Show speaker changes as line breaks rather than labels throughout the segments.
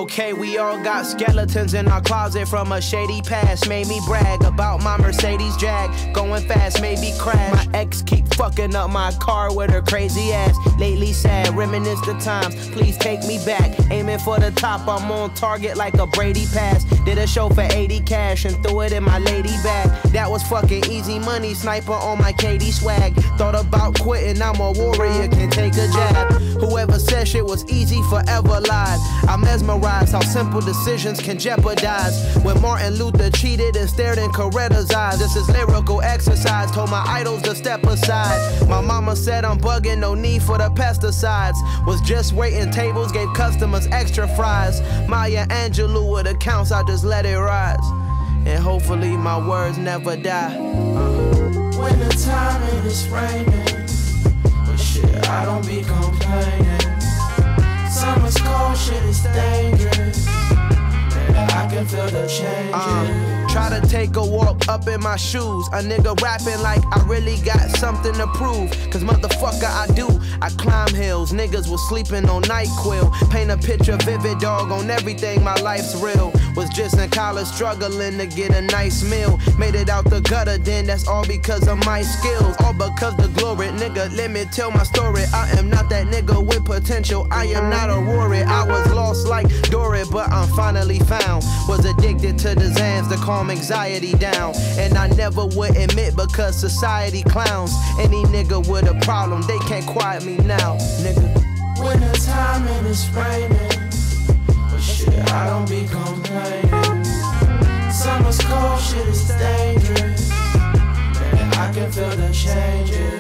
okay, we all got skeletons in our closet from a shady past. Made me brag about my Mercedes Jag, going fast, maybe crash. My ex keep fucking up my car with her crazy ass. Lately sad, reminisce the times, please take me back. Aiming for the top, I'm on target like a Brady pass. Did a show for 80 cash and threw it in my lady bag. That was fucking easy money, sniper on my KD swag. Thought about quitting, I'm a warrior, can take a jab. Whoever said shit was easy forever lied. I'm mesmerized how simple decisions can jeopardize. When Martin Luther cheated and stared in Coretta's eyes. This is lyrical exercise, told my idols to step aside. My mama said I'm bugging, no need for the pesticides. Was just waiting tables, gave customers extra fries. Maya Angelou with accounts, I just let it rise. And hopefully my words never die.
Winter time and it's raining, but shit, I don't be complaining. Summer's cold, shit is dangerous. I can feel the changes.
Try to take a walk up in my shoes. A nigga rapping like I really got something to prove. Cause motherfucker I do. I climb hills, niggas was sleeping on NyQuil. Paint a picture vivid, dog, on everything, my life's real. Was just in college struggling to get a nice meal. Made it out the gutter, then that's all because of my skills. All because the glory, nigga, let me tell my story. I am not that nigga with potential, I am not a Rory. I was lost like Dory, but I'm finally found. Was addicted to the Xans to calm anxiety down. And I never would admit because society clowns. Any nigga with a problem, they can't quiet me now, nigga.
Winter time and it's raining, but shit, I don't be complaining. Summer's cold, shit is dangerous. Man, I can feel the changes.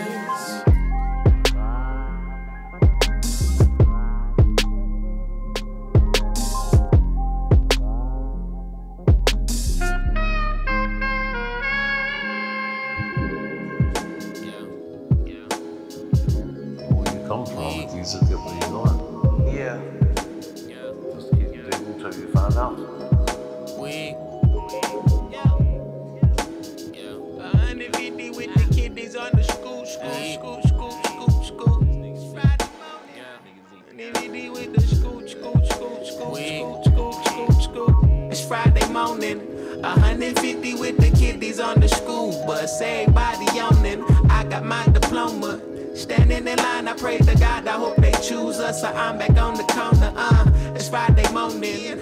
So I'm back on the corner, it's Friday morning.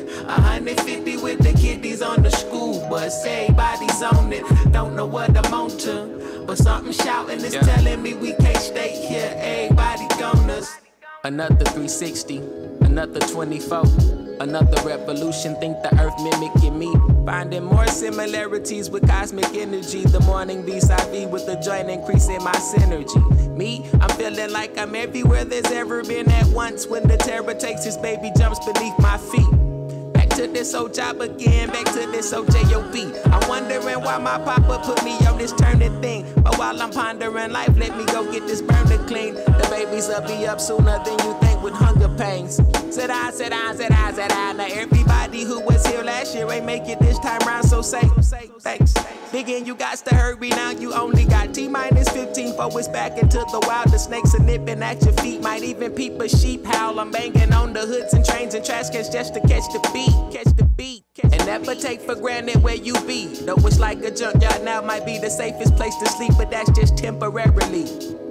150 with the kiddies on the school bus. Everybody's on it, don't know what I'm on to. But something shouting is telling me we can't stay here. Everybody gone us.
Another 360, another 24. Another revolution, think the earth mimicking me. Finding more similarities with cosmic energy. The morning vis-a-vis with the joint increasing my synergy. Me, I'm feeling like I'm everywhere there's ever been at once. When the terror takes his baby jumps beneath my feet. Back to this old job again, back to this old J.O.B. I'm wondering why my papa put me on this turning thing. But while I'm pondering life, let me go get this burner clean. The babies will be up sooner than you think with hunger pains. Sit down, sit down, sit down, sit down. Now everybody who was here last year ain't make it this time round, so say thanks. Biggin', you got to hurry now, you only got T-minus 15 for it's back into the wild. The snakes are nipping at your feet, might even peep a sheep howl. I'm banging on the hoods and trains and trash cans just to catch the beat. And never take for granted where you be. Though it's like a junkyard now might be the safest place to sleep, but that's just temporarily.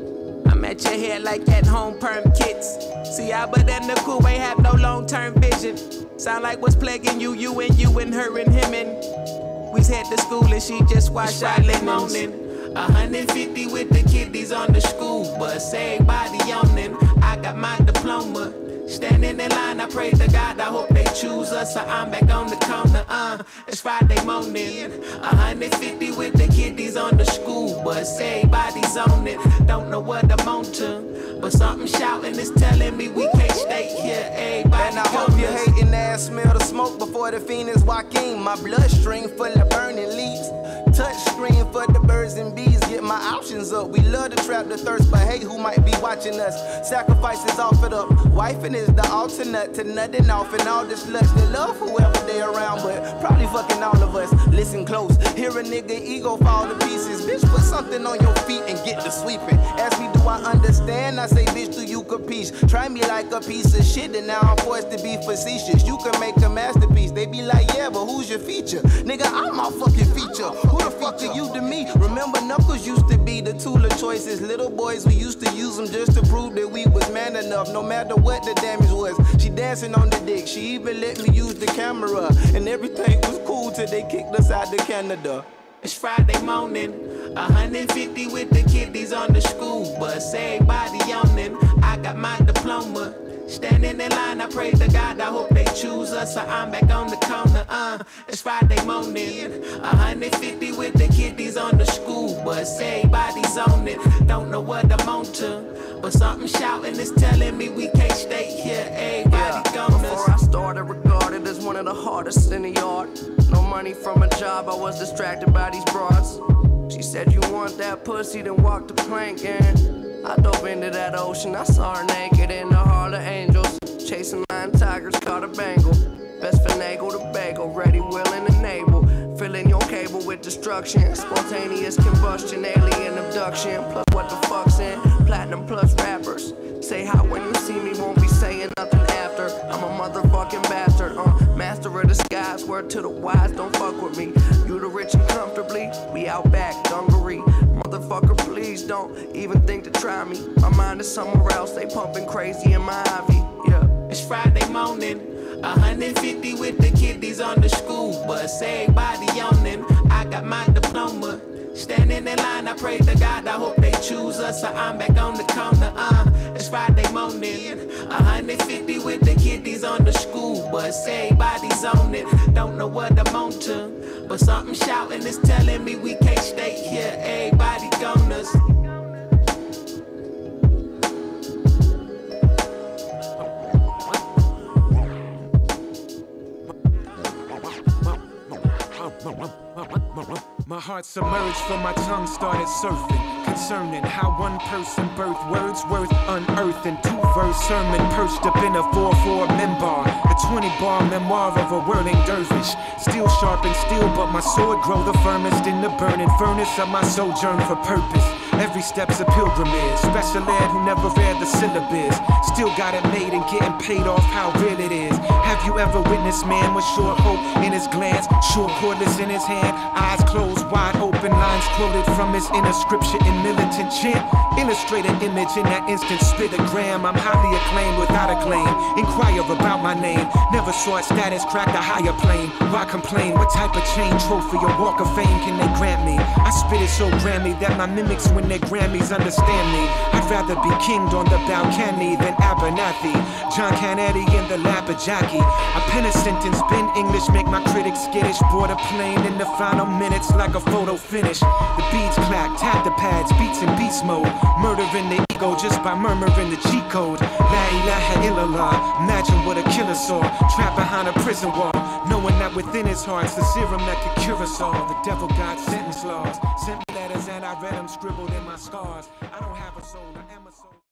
I'm at your head like at home perm kits. See, Albert and the cool ain't have no long-term vision. Sound like what's plaguing you and her and him and we's head to school and she just washed our linens.
150 with the kiddies on the school bus. Everybody yawning, I got my diploma. Standing in line, I pray to God, I hope they choose us. So I'm back on the corner, it's Friday morning. 150 with the kiddies on the school bus. Everybody's on it, don't know what I'm on to. But something shouting is telling me we can't stay here. Everybody
and I hope you hating ass smell the smoke before the fiends walk in. My bloodstream full of burning leaves. Touch screen for the birds and bees. Get my my options up. We love to trap the thirst, but hey, who might be watching us? Sacrifices offered up. Wifing is the alternate to nothing off and all this lust. They love whoever they around, but probably fucking all of us. Listen close, hear a nigga ego fall to pieces. Bitch, put something on your feet and get to sweeping. Ask me, do I understand? I say, bitch, do you capiche? Try me like a piece of shit, and now I'm forced to be facetious. You can make a masterpiece. They be like, yeah, but who's your feature? Nigga, I'm my fucking feature. Who the feature? You to me. Remember, Knuckles used to be the tool of choices. Little boys, we used to use them just to prove that we was man enough, no matter what the damage was. She dancing on the dick. She even let me use the camera, and everything was cool till they kicked us out to Canada.
It's Friday morning, 150 with the kiddies on the school bus. Everybody yawning, I got my diploma. Standing in line, I pray to God, I hope they choose us, so I'm back on the corner. It's Friday morning, 150 with the kiddies on the school bus. Everybody's on it, don't know what I'm on to, but something shouting is telling me we can't stay here. Everybody gone us.
Before I started, regarded as one of the hardest in the yard. No money from a job, I was distracted by these broads. She said, you want that pussy, then walk the plank in. I dove into that ocean, I saw her naked in the Heart of Angels. Chasing lion tigers, caught a bangle. Best finagle to bagel, ready, willing, and able. Filling your cable with destruction. Spontaneous combustion, alien abduction. Plus what the fuck's in, platinum plus rappers. Say how when you see me, won't be saying nothing after. I'm a motherfucking bastard, master of disguise. Word to the wise, don't fuck with me. You the rich and comfortably, we out back, dungaree. Motherfucker, please don't even think to try me. My mind is somewhere else, they pumping crazy in my ivy, yeah.
It's Friday morning, 150 with the kiddies on the school bus. Everybody yawning, I got my diploma. Standing in line, I pray to God, I hope they choose us, so I'm back on the corner. It's Friday morning, 150 with the kiddies on the school bus. Everybody's on it, don't know what I'm on to, but something shouting is telling me we can't stay here. Everybody gone us.
My heart submerged, for my tongue started surfing, concerning how one person birthed words worth unearthing. 2-verse sermon perched up in a 4-4 minbar, a 20-bar memoir of a whirling dervish. Steel sharp and steel, but my sword grow the firmest in the burning furnace of my sojourn for purpose. Every step's a pilgrimage, special ed who never read the syllabus. Still got it made and getting paid off how real it is. Have you ever witnessed man with short hope in his glance, short cordless in his hand, eyes closed, wide open, lines quoted from his inner scripture in militant chant? Illustrate an image in that instant, spit a gram. I'm highly acclaimed without a claim. Inquire about my name, never sought status, cracked a higher plane. Why complain? What type of chain, trophy, or walk of fame can they grant me? I spit it so Grammy that my mimics win their Grammys understand me. I'd rather be kinged on the balcony than Abernathy, John Cannetti in the Lapajaki. I pen a sentence, bend English, make my critics skittish. Board a plane in the final minutes like a photo finish. The beats clack, tap the pads, beats in beast mode. Murdering the ego just by murmuring the cheat code. La ilaha illallah, imagine what a killer saw. Trapped behind a prison wall, knowing that within his heart's the serum that could cure us all. The devil got sentence laws, sent me letters and I read them scribbled in my scars. I don't have a soul, I am a soul.